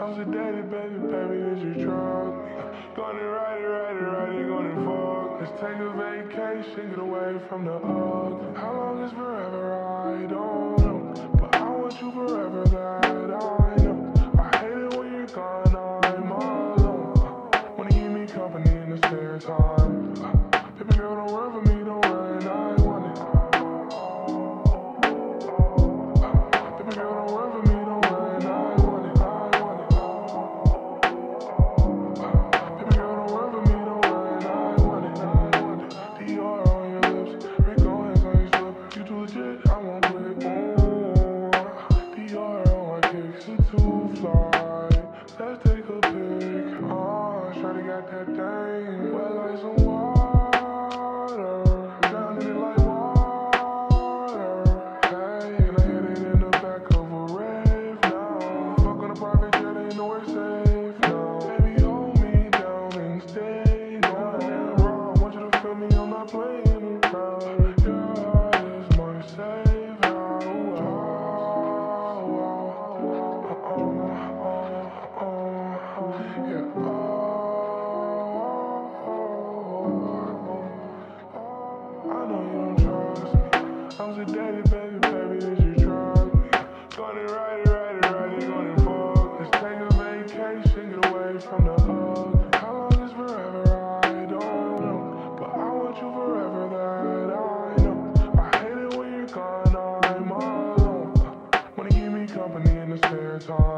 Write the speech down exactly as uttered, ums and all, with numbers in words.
I'm sedated, baby, baby, did you drug me? Gonna ride it, ride it, ride it, gonna fuck. Let's take a vacation, get away from the ugly. How long is forever? I don't know, but I want you forever, that I know. I hate it when you're gone, I'm alone. Wanna keep me company in the spare time. Baby girl, don't run for me, don't run, I want it. Baby girl, don't run for me, don't run, I want it, I want it. Baby girl, don't run for me, don't run, I want it, I want it. D R on your lips, Rico hands on your slip. You too legit, I won't quit, ooh. D R on my kicks, it's too fly. Let's take a pic, uh, shawty got that thing, wet like some water. Drowning it like water. Hey, can I hit it in the back of a rave now? Fuck on a private jet, ain't nowhere safe now. Baby, hold me down and stay down. Raw, I want you to feel me, I'm not playing around. Your heart is my savior. Ooh, oh, oh, oh, oh, oh, yeah, oh, I know you don't trust me. I'm sedated, baby, baby, did you drug me? Gonna ride it, ride it, ride it, gonna fuck. Let's take a vacation, get away from the ugly. How long is forever? I don't know, but I want you forever, that I know. I hate it when you're gone, I'm alone. Wanna keep me company in the spare time.